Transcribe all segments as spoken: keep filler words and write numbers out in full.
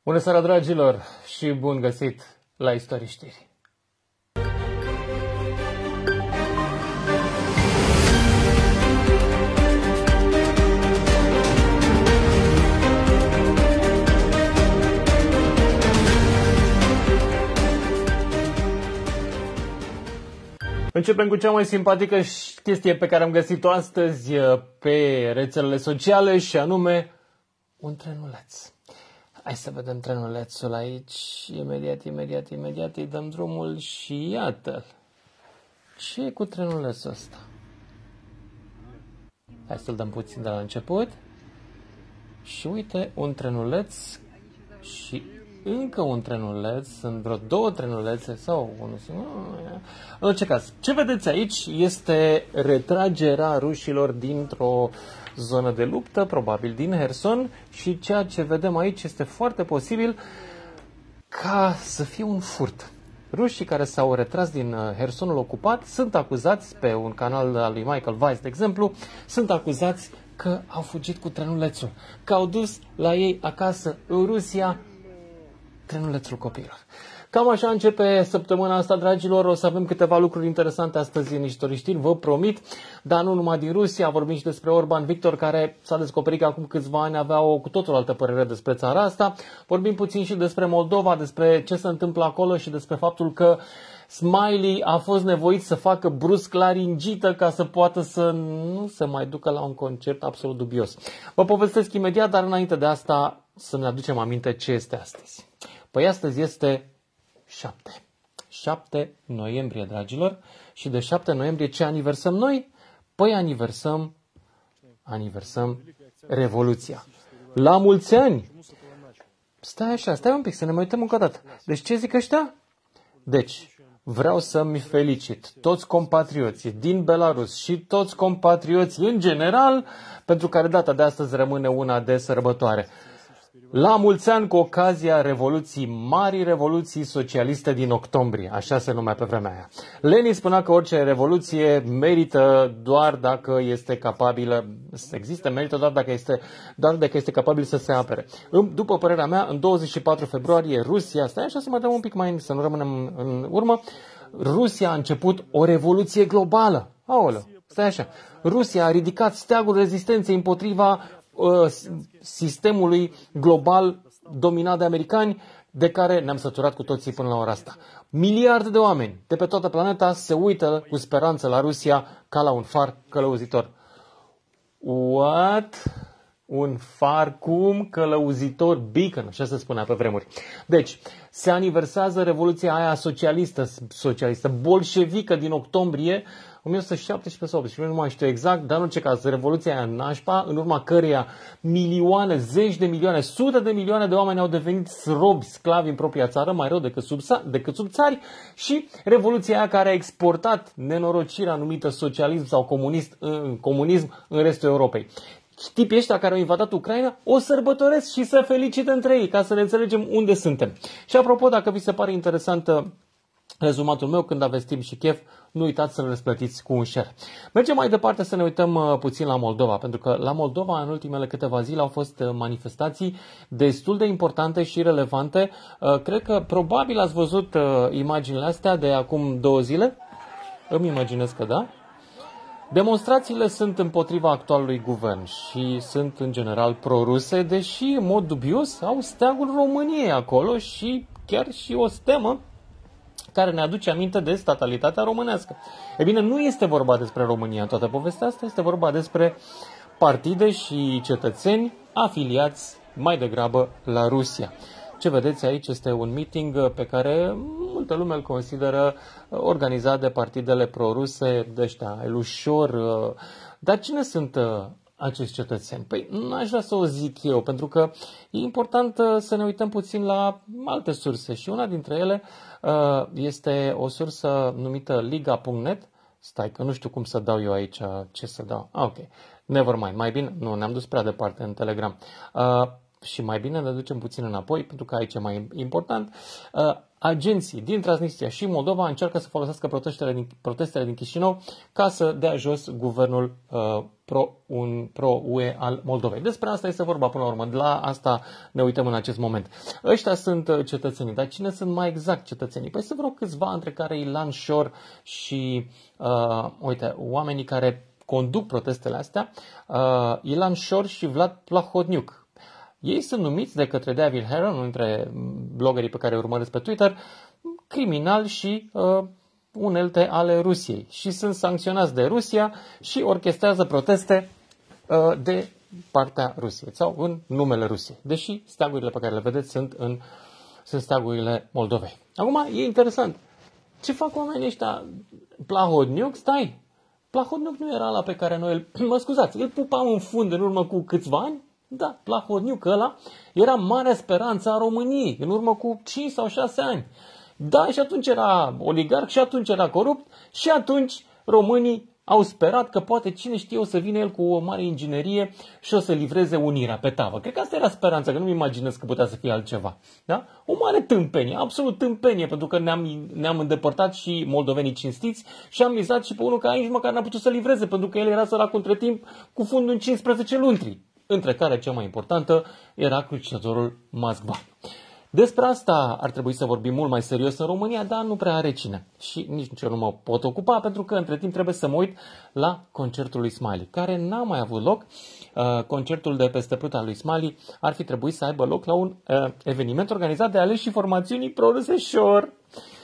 Bună seara, dragilor, și bun găsit la Istorii Știri. Începem cu cea mai simpatică chestie pe care am găsit-o astăzi pe rețelele sociale și anume un trenuleț. Hai să vedem trenulețul aici. Imediat, imediat, imediat îi dăm drumul și iată-l. Ce e cu trenulețul ăsta? Hai să-l dăm puțin de la început. Și uite, un trenuleț și încă un trenuleț. Sunt vreo două trenulețe sau unul singur. În orice caz, ce vedeți aici este retragerea rușilor dintr-o zonă de luptă, probabil din Herson, și ceea ce vedem aici este foarte posibil ca să fie un furt. Rușii care s-au retras din Hersonul ocupat sunt acuzați, pe un canal al lui Michael Weiss, de exemplu, sunt acuzați că au fugit cu trenulețul, că au dus la ei acasă în Rusia trenulețul copiilor. Cam așa începe săptămâna asta, dragilor. O să avem câteva lucruri interesante astăzi în Istorii Știri, vă promit, dar nu numai din Rusia. Vorbim și despre Orban Victor, care s-a descoperit că acum câțiva ani avea o cu totul altă părere despre țara asta. Vorbim puțin și despre Moldova, despre ce se întâmplă acolo și despre faptul că Smiley a fost nevoit să facă brusc laringită ca să poată să nu se mai ducă la un concert absolut dubios. Vă povestesc imediat, dar înainte de asta să ne aducem aminte ce este astăzi. Păi astăzi este șapte. șapte noiembrie, dragilor. Și de șapte noiembrie ce aniversăm noi? Păi aniversăm, aniversăm Revoluția. La mulți ani! Stai așa, stai un pic, să ne mai uităm încă o dată. Deci ce zic ăștia? Deci, vreau să-mi felicit toți compatrioții din Belarus și toți compatrioții în general, pentru care data de astăzi rămâne una de sărbătoare. La mulți ani cu ocazia Revoluției, Marii Revoluții Socialiste din octombrie, așa se numea pe vremea aia. Lenin spunea că orice revoluție merită doar dacă este capabilă, există, merită doar dacă este, doar dacă este capabil să se apere. După părerea mea, în douăzeci și patru februarie, Rusia, stai așa să mai dăm un pic mai, să nu rămânem în urmă, Rusia a început o revoluție globală. Aoleu, stai așa. Rusia a ridicat steagul rezistenței împotriva sistemului global dominat de americani, de care ne-am săturat cu toții până la ora asta. Miliarde de oameni de pe toată planeta se uită cu speranță la Rusia ca la un far călăuzitor. What? Un far cum? Călăuzitor? Beacon, așa se spunea pe vremuri. Deci, se aniversează Revoluția aia socialistă, socialistă, bolșevică din octombrie o mie o sută șaptesprezece sau optsprezece, nu mai știu exact, dar în orice caz, Revoluția aia nașpa, în urma căreia milioane, zeci de milioane, sute de milioane de oameni au devenit robi, sclavi în propria țară, mai rău decât sub, decât sub țari, și Revoluția aia care a exportat nenorocirea numită socialism sau comunist, în, comunism în restul Europei. Tipii ăștia care au invadat Ucraina o sărbătoresc și se felicită între ei, ca să ne înțelegem unde suntem. Și apropo, dacă vi se pare interesantă rezumatul meu, când aveți timp și chef, nu uitați să-l răsplătiți cu un share. Mergem mai departe să ne uităm uh, puțin la Moldova, pentru că la Moldova în ultimele câteva zile au fost uh, manifestații destul de importante și relevante. Uh, cred că probabil ați văzut uh, imaginile astea de acum două zile. Îmi imaginez că da. Demonstrațiile sunt împotriva actualului guvern și sunt în general pro-ruse, deși în mod dubios au steagul României acolo și chiar și o stemă care ne aduce aminte de statalitatea românească. E bine, nu este vorba despre România în toată povestea asta, este vorba despre partide și cetățeni afiliați mai degrabă la Rusia. Ce vedeți aici este un meeting pe care multă lume îl consideră organizat de partidele pro-ruse, de ăștia, elușor. Dar cine sunt acești cetățeni? Păi nu aș vrea să o zic eu, pentru că e important să ne uităm puțin la alte surse și una dintre ele este o sursă numită liga punct net. Stai că nu știu cum să dau eu aici, ce să dau. Ah, ok, never mind, mai bine, nu, ne-am dus prea departe în Telegram. și mai bine ne ducem puțin înapoi, pentru că aici e mai important, uh, agenții din Transnistria și Moldova încearcă să folosească protestele din, protestele din Chișinău ca să dea jos guvernul uh, pro, un, pro-U E al Moldovei. Despre asta este vorba până la urmă, de la asta ne uităm în acest moment. Ăștia sunt cetățenii, dar cine sunt mai exact cetățenii? Păi sunt vreo câțiva, între care Ilan Șor și, uh, uite, oamenii care conduc protestele astea, uh, Ilan Șor și Vlad Plahodniuc. Ei sunt numiți de către David Heron, unul dintre bloggerii pe care îi urmăresc pe Twitter, criminali și uh, unelte ale Rusiei. Și sunt sancționați de Rusia și orchestrează proteste uh, de partea Rusiei sau în numele Rusiei. Deși steagurile pe care le vedeți sunt, în, sunt steagurile Moldovei. Acum e interesant. Ce fac oamenii ăștia? Plahodniuc, stai! Plahodniuc nu era ăla pe care noi îl... Mă scuzați, îl pupam în fund în urmă cu câțiva ani? Da, Plahodniuc ăla era marea speranță a României în urmă cu cinci sau șase ani. Da, și atunci era oligarh, și atunci era corupt, și atunci românii au sperat că poate cine știe o să vină el cu o mare inginerie și o să livreze unirea pe tavă. Cred că asta era speranța, că nu-mi imaginez că putea să fie altceva. Da? O mare tâmpenie, absolut tâmpenie, pentru că ne-am, ne-am îndepărtat și moldovenii cinstiți și am mizat și pe unul care nici măcar n-a putut să livreze, pentru că el era sărac între timp cu fundul în cincisprezece luntri, între care cea mai importantă era crucișătorul Moskva. Despre asta ar trebui să vorbim mult mai serios în România, dar nu prea are cine. Și nici eu nu mă pot ocupa, pentru că între timp trebuie să mă uit la concertul lui Smiley, care n-a mai avut loc. Uh, concertul de peste Pruta lui Smiley ar fi trebuit să aibă loc la un uh, eveniment organizat de aleșii formațiunii pro-ruseșor.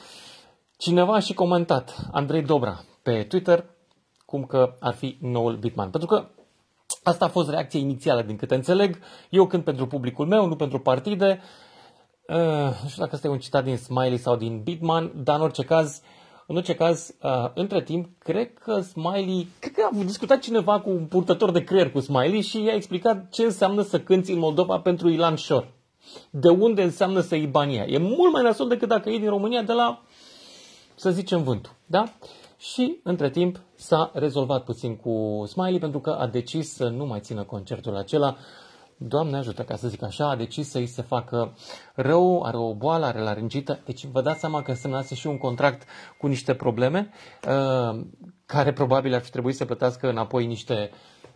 Cineva a și comentat, Andrei Dobra, pe Twitter, cum că ar fi noul Bitman. Pentru că asta a fost reacția inițială, din câte înțeleg. Eu cânt pentru publicul meu, nu pentru partide. Uh, nu știu dacă este un citat din Smiley sau din Bitman, dar în orice caz, în orice caz, uh, între timp, cred că Smiley, cred că a discutat cineva cu un purtător de creier cu Smiley și i-a explicat ce înseamnă să cânti în Moldova pentru Ilan Șor. De unde înseamnă să iei banii aia. E mult mai nasol decât dacă iei din România de la, să zicem, vântul. Da? Și, între timp, s-a rezolvat puțin cu Smiley pentru că a decis să nu mai țină concertul acela. Doamne ajută, ca să zic așa, a decis să îi se facă rău, are o boală, are laringită. Deci vă dați seama că semnase și un contract cu niște probleme uh, care probabil ar fi trebuit să plătească înapoi niște...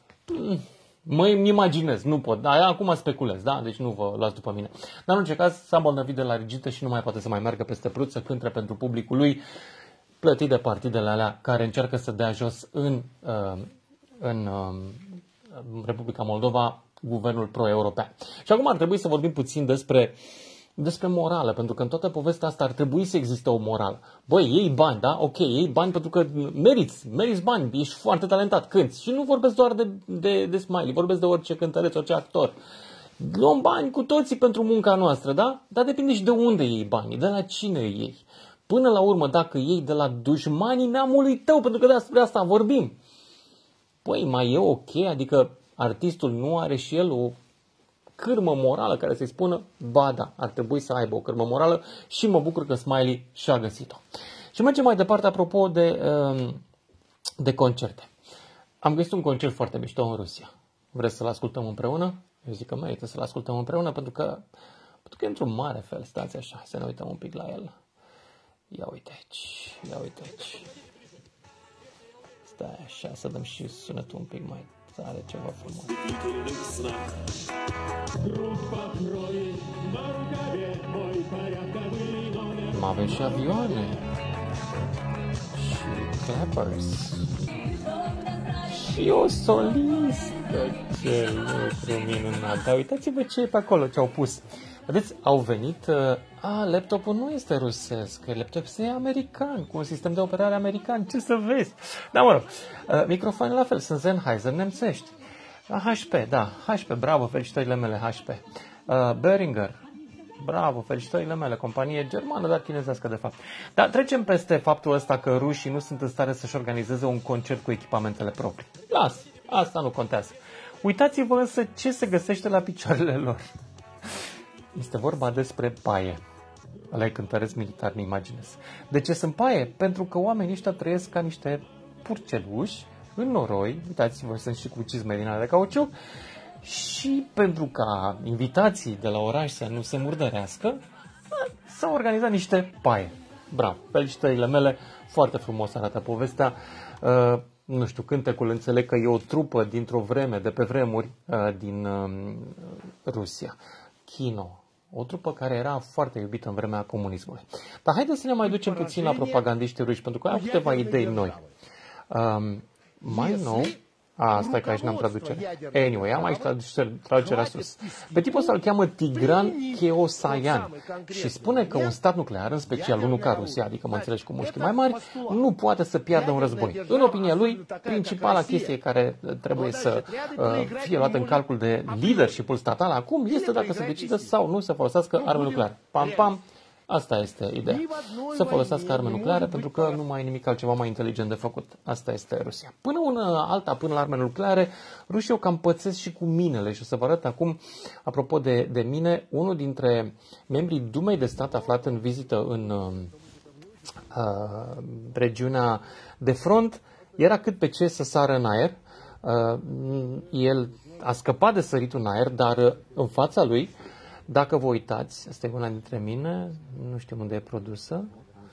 Mă imaginez, nu pot. Da, acum speculez, da? Deci nu vă luați după mine. Dar în orice caz s-a îmbolnăvit de laringită și nu mai poate să mai meargă peste Prut să cânte pentru publicul lui, plătit de partidele alea care încearcă să dea jos în, uh, în uh, Republica Moldova guvernul pro-european. Și acum ar trebui să vorbim puțin despre, despre morală, pentru că în toată povestea asta ar trebui să existe o morală. Băi, iei bani, da? Ok, iei bani pentru că meriți, meriți bani, ești foarte talentat, cânti. Și nu vorbesc doar de, de, de Smiley, vorbesc de orice cântăreț, orice actor. Luăm bani cu toții pentru munca noastră, da? Dar depinde și de unde iei banii, de la cine iei. Până la urmă, dacă iei de la dușmanii neamului tău, pentru că despre asta vorbim. Păi, mai e ok, adică artistul nu are și el o cârmă morală care să-i spună, ba da, ar trebui să aibă o cârmă morală și mă bucur că Smiley și-a găsit-o. Și mergem mai departe apropo de, de concerte. Am găsit un concert foarte mișto în Rusia. Vreți să-l ascultăm împreună? Eu zic că merită să-l ascultăm împreună pentru că, pentru că e într-un mare fel, stați așa, să ne uităm un pic la el. Ia uite aici, ia uite aici. Stai așa, să dăm și sunetul un pic mai tare, ceva frumos. Mai avem și avioane. Și clappers. Și o solistă. Ce lucru minunat. Dar uitați-vă ce e pe acolo, ce au pus. Vedeți, au venit... A, laptopul nu este rusesc, laptopul este american, cu un sistem de operare american, ce să vezi? Da, mă rog, microfoanele la fel, sunt Sennheiser nemțești. H P, da, H P, bravo, felicitările mele, H P. Uh, Behringer, bravo, felicitările mele, companie germană, dar chinezească de fapt. Dar trecem peste faptul ăsta că rușii nu sunt în stare să-și organizeze un concert cu echipamentele proprii. Las, asta nu contează. Uitați-vă însă ce se găsește la picioarele lor. Este vorba despre paie. Ăla e cântăresc militar, ne imaginez. De ce sunt paie? Pentru că oamenii ăștia trăiesc ca niște purceluși în noroi. Uitați-vă, sunt și cu cizme din alea de cauciuc. și pentru ca invitații de la oraș să nu se murdărească, s-au organizat niște paie. Bravo, felicitările mele, foarte frumos arată povestea. Uh, nu știu, cântecul înțeleg că e o trupă dintr-o vreme, de pe vremuri, uh, din uh, Rusia. Kino, o trupă care era foarte iubită în vremea comunismului. Dar haideți să ne mai ducem puțin la propagandiștii ruși, pentru că am câteva idei noi. Uh, mai nou... A, stai că aici n-am traducere. Anyway, am aici traducerea sus. Pe tipul ăsta îl cheamă Tigran Keosayan și spune că un stat nuclear, în special unul ca Rusia, adică mă înțelegi cu mușchi mai mari, nu poate să piardă un război. În opinia lui, principala chestie care trebuie să uh, fie luată în calcul de leadership-ul statal acum este dacă se decide sau nu să folosească arme nucleare. Pam, pam. Asta este ideea. Să folosească arme nucleare pentru că nu mai e nimic altceva mai inteligent de făcut. Asta este Rusia. Până una alta, până la arme nucleare, rușii o cam pățesc și cu minele. Și o să vă arăt acum, apropo de, de mine, unul dintre membrii Dumei de stat aflat în vizită în uh, regiunea de front, era cât pe ce să sară în aer. Uh, el a scăpat de săritul în aer, dar în fața lui, dacă vă uitați, asta e una dintre mine, nu știu unde e produsă,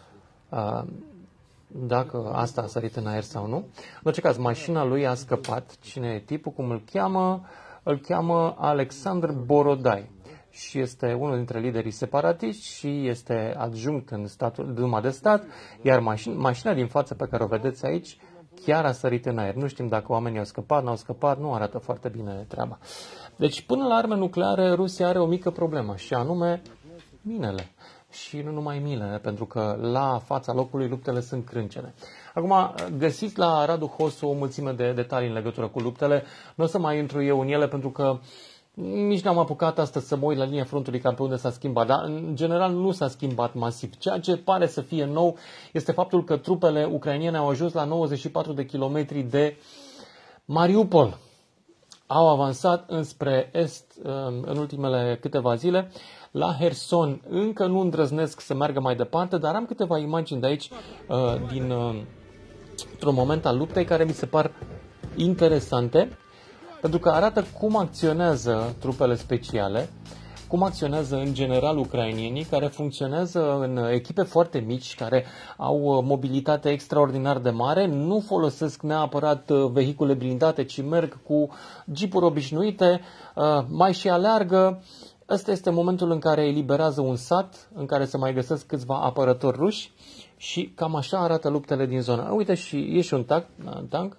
dacă asta a sărit în aer sau nu. În orice caz, mașina lui a scăpat. Cine e tipul, cum îl cheamă? Îl cheamă Alexandru Borodai și este unul dintre liderii separatiști și este adjunct în statul, Duma de stat, iar mașina, mașina din față pe care o vedeți aici chiar a sărit în aer. Nu știm dacă oamenii au scăpat, n-au scăpat, nu arată foarte bine treaba. Deci până la arme nucleare, Rusia are o mică problemă și anume minele. Și nu numai minele, pentru că la fața locului luptele sunt crâncene. Acum, găsiți la Radu Hosu o mulțime de detalii în legătură cu luptele. Nu o să mai intru eu în ele pentru că nici n-am apucat astăzi să mă uit la linia frontului ca pe unde s-a schimbat, dar în general nu s-a schimbat masiv. Ceea ce pare să fie nou este faptul că trupele ucrainene au ajuns la nouăzeci și patru de kilometri de Mariupol. Au avansat înspre est în ultimele câteva zile. La Herson încă nu îndrăznesc să meargă mai departe, dar am câteva imagini de aici din într-un moment al luptei care mi se par interesante, pentru că arată cum acționează trupele speciale, cum acționează în general ucrainienii, care funcționează în echipe foarte mici, care au mobilitate extraordinar de mare, nu folosesc neapărat vehicule blindate, ci merg cu jeepuri obișnuite, mai și aleargă. Ăsta este momentul în care eliberează un sat, în care se mai găsesc câțiva apărători ruși și cam așa arată luptele din zonă. Uite, și e și un tank, tank.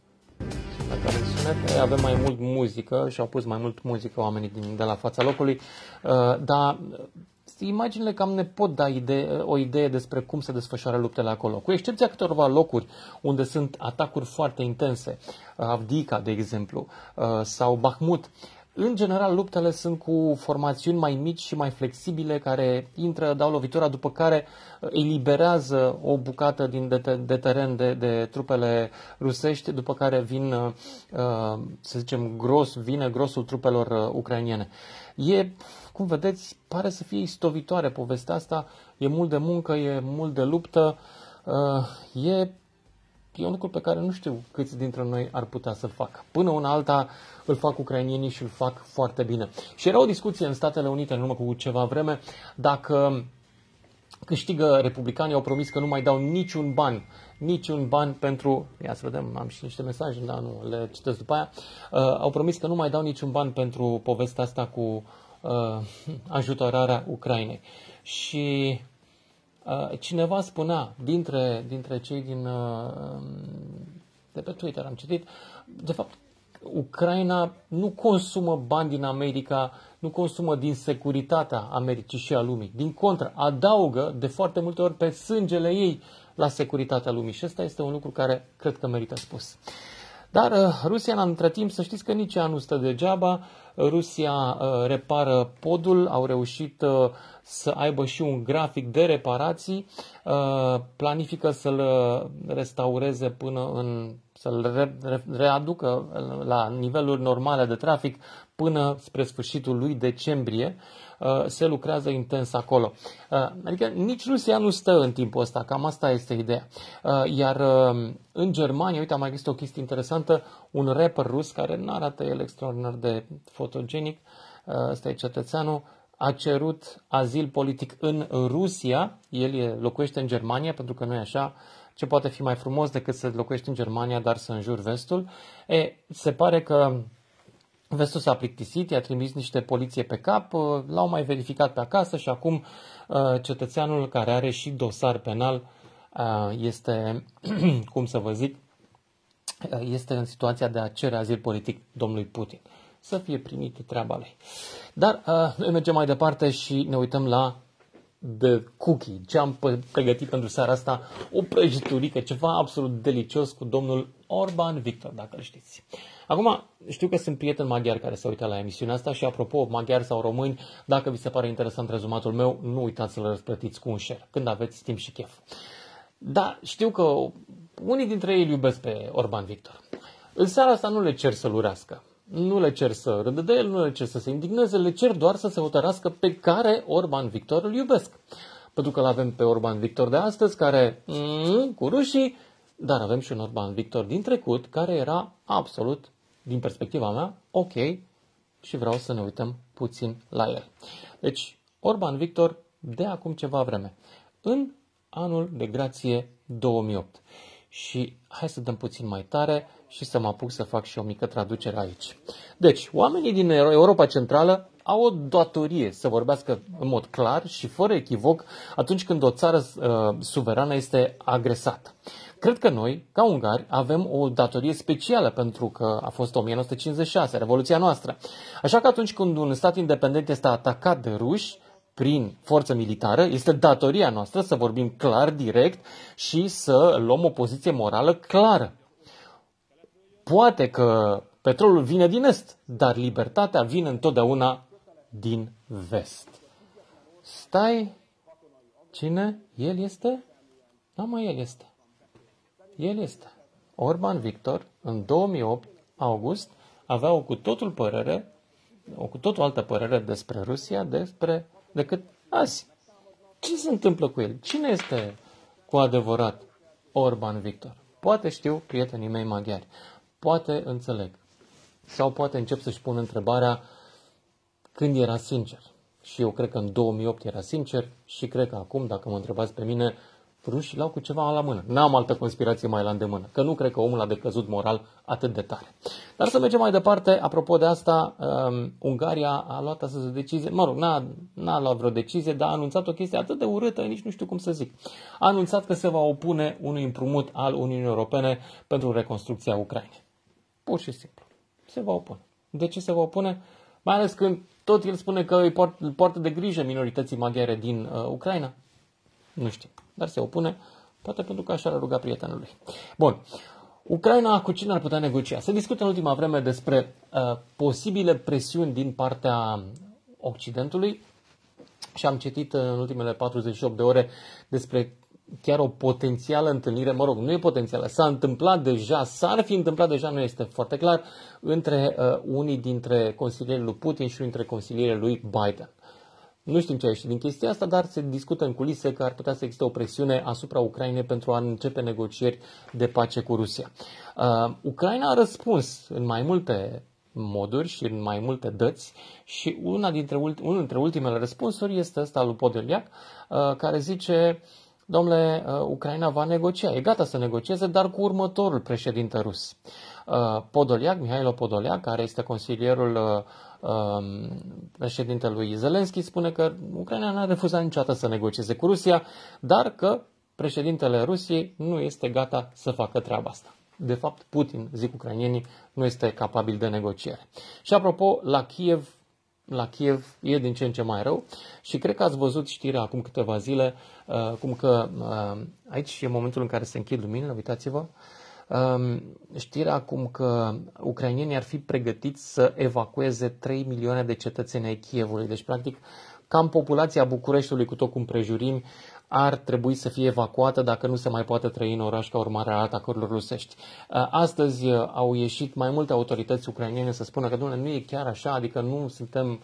Avem mai mult muzică și au pus mai mult muzică oamenii din, de la fața locului, dar imaginile cam ne pot da idee, o idee despre cum se desfășoară luptele acolo, cu excepția câtorva locuri unde sunt atacuri foarte intense, Avdiivka, de exemplu, sau Bakhmut. În general, luptele sunt cu formațiuni mai mici și mai flexibile care intră, dau lovitura, după care eliberează o bucată din de, de teren de, de trupele rusești, după care vin, să zicem, gros, vine grosul trupelor ucrainiene. E, cum vedeți, pare să fie istovitoare povestea asta, e mult de muncă, e mult de luptă, e... E un lucru pe care nu știu câți dintre noi ar putea să-l facă. Până una alta îl fac ucrainienii și îl fac foarte bine. Și era o discuție în Statele Unite în urmă cu ceva vreme dacă câștigă republicanii, au promis că nu mai dau niciun ban, niciun ban pentru, ia să vedem, am și niște mesaje, dar nu, le citesc după aia, uh, au promis că nu mai dau niciun ban pentru povestea asta cu uh, ajutorarea Ucrainei. Și... cineva spunea, dintre, dintre cei din, de pe Twitter am citit, de fapt, Ucraina nu consumă bani din America, nu consumă din securitatea Americii și a lumii. Din contră, adaugă de foarte multe ori pe sângele ei la securitatea lumii. Și ăsta este un lucru care cred că merită spus. Dar Rusia, între timp, să știți că nici ea nu stă degeaba. Rusia uh, repară podul, au reușit uh, să aibă și un grafic de reparații, uh, planifică să-l restaureze până în să-l re, re, readucă la niveluri normale de trafic până spre sfârșitul lui decembrie. Se lucrează intens acolo. Adică nici Rusia nu stă în timpul ăsta, cam asta este ideea. Iar în Germania, uite, am mai găsit o chestie interesantă, un rapper rus care nu arată el extraordinar de fotogenic, ăsta e cetățeanul, a cerut azil politic în Rusia, el locuiește în Germania, pentru că nu e așa, ce poate fi mai frumos decât să locuiești în Germania, dar să înjuri vestul. E, se pare că vestul s-a plictisit, i-a trimis niște poliție pe cap, l-au mai verificat pe acasă și acum cetățeanul care are și dosar penal este, cum să vă zic, este în situația de a cere azil politic domnului Putin. Să fie primit treaba lui. Dar noi mergem mai departe și ne uităm la The Cookie. Ce am pregătit pentru seara asta? O prăjiturică, ceva absolut delicios cu domnul Orbán Victor, dacă îl știți. Acum, știu că sunt prieteni maghiari care se uită la emisiunea asta și, apropo, maghiari sau români, dacă vi se pare interesant rezumatul meu, nu uitați să-l răsplătiți cu un share, când aveți timp și chef. Da, știu că unii dintre ei îl iubesc pe Orbán Victor. În seara asta nu le cer să-l urească. Nu le cer să râdă de el, nu le cer să se indigneze, le cer doar să se hotărască pe care Orbán Victor îl iubesc. Pentru că îl avem pe Orbán Victor de astăzi, care mm, cu rușii, dar avem și un Orbán Victor din trecut, care era absolut, din perspectiva mea, ok și vreau să ne uităm puțin la el. Deci, Orbán Victor de acum ceva vreme, în anul de grație două mii opt. Și hai să dăm puțin mai tare și să mă apuc să fac și o mică traducere aici. Deci, oamenii din Europa Centrală au o datorie să vorbească în mod clar și fără echivoc atunci când o țară uh, suverană este agresată. Cred că noi, ca ungari, avem o datorie specială pentru că a fost o mie nouă sute cincizeci și șase, Revoluția noastră. Așa că atunci când un stat independent este atacat de ruși, prin forță militară, este datoria noastră să vorbim clar, direct și să luăm o poziție morală clară. Poate că petrolul vine din est, dar libertatea vine întotdeauna din vest. Stai, cine? El este? Da, mă, el este. El este. Orbán Victor, în două mii opt, august, avea o cu totul părere, o cu totul altă părere despre Rusia, despre decât azi. Ce se întâmplă cu el? Cine este cu adevărat Orbán Victor? Poate știu prietenii mei maghiari. Poate înțeleg. Sau poate încep să-și pun întrebarea când era sincer. Și eu cred că în două mii opt era sincer și cred că acum, dacă mă întrebați pe mine, rușii l-au cu ceva la mână. N-am altă conspirație mai la îndemână, că nu cred că omul a decăzut moral atât de tare. Dar să mergem mai departe, apropo de asta, um, Ungaria a luat astăzi o decizie, mă rog, n-a, n-a luat vreo decizie, dar a anunțat o chestie atât de urâtă, nici nu știu cum să zic. A anunțat că se va opune unui împrumut al Uniunii Europene pentru reconstrucția Ucrainei. Pur și simplu. Se va opune. De ce se va opune? Mai ales când tot el spune că îi poartă, poartă de grijă minorității maghiare din uh, Ucraina. Nu știu, dar se opune, poate pentru că așa l-a rugat prietenul lui. Bun, Ucraina cu cine ar putea negocia? Se discută în ultima vreme despre uh, posibile presiuni din partea Occidentului și am citit în ultimele patruzeci și opt de ore despre chiar o potențială întâlnire, mă rog, nu e potențială, s-a întâmplat deja, s-ar fi întâmplat deja, nu este foarte clar, între uh, unii dintre consilierii lui Putin și unii dintre consilierii lui Biden. Nu știm ce a ieșit din chestia asta, dar se discută în culise că ar putea să existe o presiune asupra Ucrainei pentru a începe negocieri de pace cu Rusia. Uh, Ucraina a răspuns în mai multe moduri și în mai multe dăți și una dintre, unul dintre ultimele răspunsuri este ăsta lui Podoliac, uh, care zice: domnule, uh, Ucraina va negocia, e gata să negocieze, dar cu următorul președinte rus. Uh, Podoliac, Mihailo Podoliac, care este consilierul uh, președintelui Zelenski, spune că Ucraina n-a refuzat niciodată să negocieze cu Rusia, dar că președintele Rusiei nu este gata să facă treaba asta. De fapt, Putin, zic ucrainienii, nu este capabil de negociere. Și apropo, la Kiev, la Kiev e din ce în ce mai rău și cred că ați văzut știrea acum câteva zile, uh, cum că uh, aici e momentul în care se închid luminile, uitați-vă, știrea acum că ucrainienii ar fi pregătiți să evacueze trei milioane de cetățeni ai Kievului. Deci, practic, cam populația Bucureștiului cu tot cu împrejurimi ar trebui să fie evacuată dacă nu se mai poate trăi în oraș ca urmare a atacurilor rusești. Astăzi au ieșit mai multe autorități ucrainene să spună că, domnule, nu e chiar așa, adică nu suntem,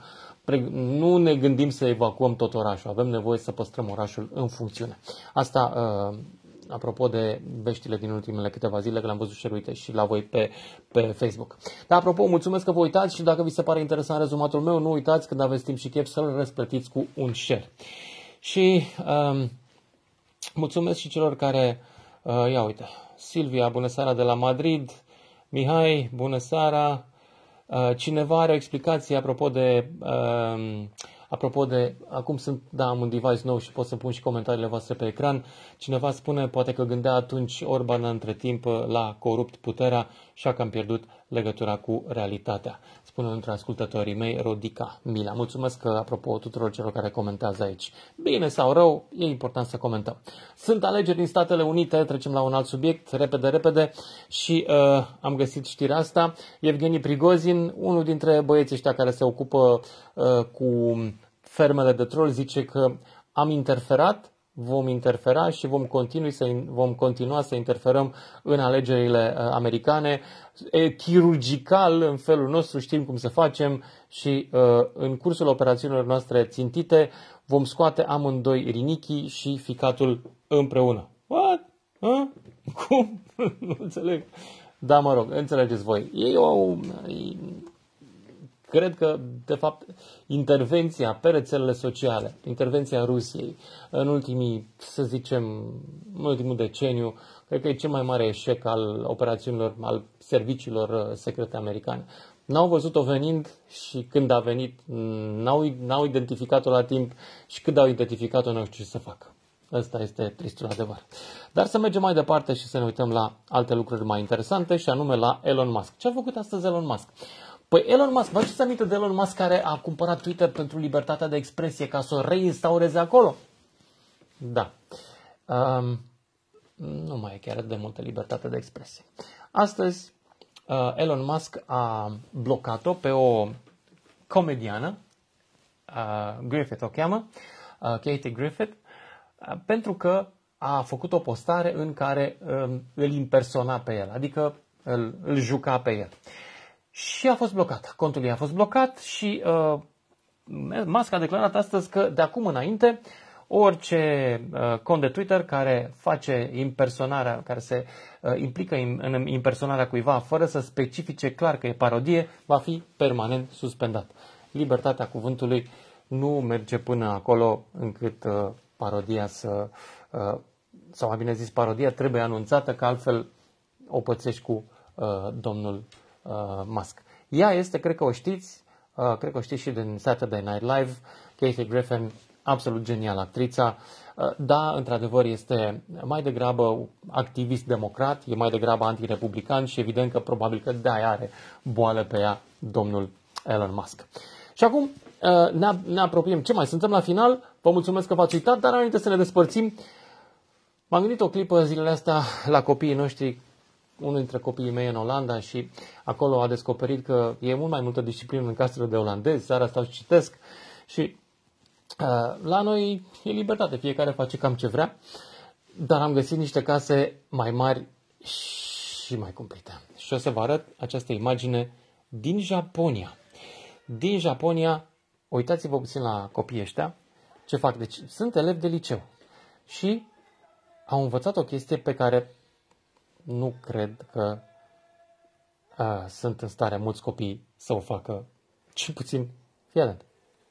nu ne gândim să evacuăm tot orașul, avem nevoie să păstrăm orașul în funcțiune. Asta apropo de veștile din ultimele câteva zile, că le-am văzut șeruite și la voi pe, pe Facebook. Dar apropo, mulțumesc că vă uitați și dacă vi se pare interesant rezumatul meu, nu uitați când aveți timp și chef să-l răsplătiți cu un share. Și um, mulțumesc și celor care, uh, ia uite, Silvia, bună seara de la Madrid, Mihai, bună seara, uh, cineva are o explicație apropo de... Uh, Apropo de, acum sunt, da, am un device nou și pot să pun și comentariile voastre pe ecran. Cineva spune, poate că gândea atunci Orban între timp la corupt puterea și a cam pierdut legătura cu realitatea. Spune unul dintre ascultătorii mei, Rodica Mila. Mulțumesc, apropo, tuturor celor care comentează aici. Bine sau rău, e important să comentăm. Sunt alegeri din Statele Unite, trecem la un alt subiect, repede, repede, și uh, am găsit știrea asta. Evgeni Prigozhin, unul dintre băieții ăștia care se ocupă uh, cu fermele de trol, zice că am interferat, vom interfera și vom continua să, vom continua să interferăm în alegerile uh, americane, e, chirurgical, în felul nostru, știm cum să facem și uh, în cursul operațiunilor noastre țintite vom scoate amândoi rinichii și ficatul împreună. What? Huh? Cum? Nu înțeleg. Da, mă rog, înțelegeți voi. E o... E, cred că, de fapt, intervenția pe rețelele sociale, intervenția Rusiei în ultimii, să zicem, în ultimul deceniu, cred că e cel mai mare eșec al operațiunilor, al serviciilor secrete americane. N-au văzut-o venind și când a venit, n-au, n-au identificat-o la timp și când au identificat-o, nu știu ce să facă. Ăsta este tristul adevăr. Dar să mergem mai departe și să ne uităm la alte lucruri mai interesante și anume la Elon Musk. Ce a făcut astăzi Elon Musk? Păi Elon Musk, vă aduceți aminte de Elon Musk care a cumpărat Twitter pentru libertatea de expresie ca să o reinstaureze acolo? Da. Um, nu mai e chiar de multă libertate de expresie. Astăzi uh, Elon Musk a blocat-o pe o comediană, uh, Griffith o cheamă, uh, Katie Griffith, uh, pentru că a făcut o postare în care uh, îl impersona pe el, adică îl, îl juca pe el. Și a fost blocat. Contul ei a fost blocat și uh, Musk a declarat astăzi că de acum înainte orice uh, cont de Twitter care face impersonarea, care se uh, implică in, în impersonarea cuiva fără să specifice clar că e parodie, va fi permanent suspendat. Libertatea cuvântului nu merge până acolo încât uh, parodia să, uh, sau mai bine zis, parodia trebuie anunțată, că altfel o pățești cu uh, domnul Uh, Musk. Ea este, cred că o știți, uh, cred că o știți și din Saturday Night Live, Kathy Griffin, absolut genială actrița, uh, da, într-adevăr este mai degrabă activist democrat, e mai degrabă antirepublican și evident că probabil că de-aia are boală pe ea domnul Elon Musk. Și acum uh, ne, ne apropiem. Ce mai? Suntem la final. Vă mulțumesc că v-ați uitat, dar înainte să ne despărțim, m-am gândit o clipă zilele astea la copiii noștri. Unul dintre copiii mei în Olanda și acolo a descoperit că e mult mai multă disciplină în casele de olandezi. Seara stau și citesc și uh, la noi e libertate, fiecare face cam ce vrea, dar am găsit niște case mai mari și mai cumplite. Și o să vă arăt această imagine din Japonia. Din Japonia, uitați-vă puțin la copiii ăștia ce fac. Deci sunt elevi de liceu și au învățat o chestie pe care nu cred că a, sunt în stare mulți copii să o facă. Cel puțin, fii atent.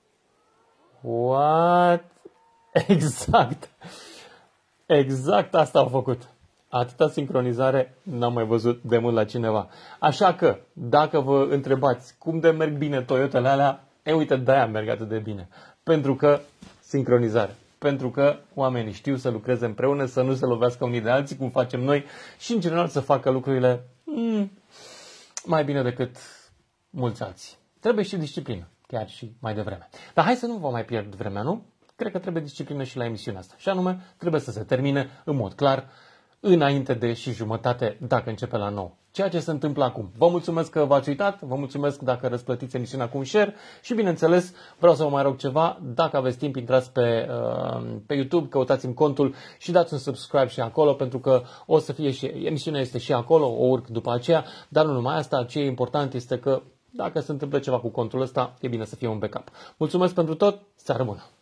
What? Exact. Exact asta au făcut. Atâta sincronizare n-am mai văzut de mult la cineva. Așa că, dacă vă întrebați cum de merg bine Toyotele alea, e uite, de-aia merg atât de bine. Pentru că sincronizare. Pentru că oamenii știu să lucreze împreună, să nu se lovească unii de alții, cum facem noi, și în general să facă lucrurile mm, mai bine decât mulți alții. Trebuie și disciplină, chiar și mai devreme. Dar hai să nu vă mai pierd vremea, nu? Cred că trebuie disciplină și la emisiunea asta. Și anume, trebuie să se termine în mod clar, înainte de și jumătate, dacă începe la nouă. ceea ce se întâmplă acum. Vă mulțumesc că v-ați uitat, vă mulțumesc dacă răsplătiți emisiunea cu un share și, bineînțeles, vreau să vă mai rog ceva, dacă aveți timp, intrați pe, pe YouTube, căutați-mi contul și dați un subscribe și acolo, pentru că o să fie și, emisiunea este și acolo, o urc după aceea, dar nu numai asta, ce e important este că dacă se întâmplă ceva cu contul ăsta, e bine să fie un backup. Mulțumesc pentru tot, seară bună!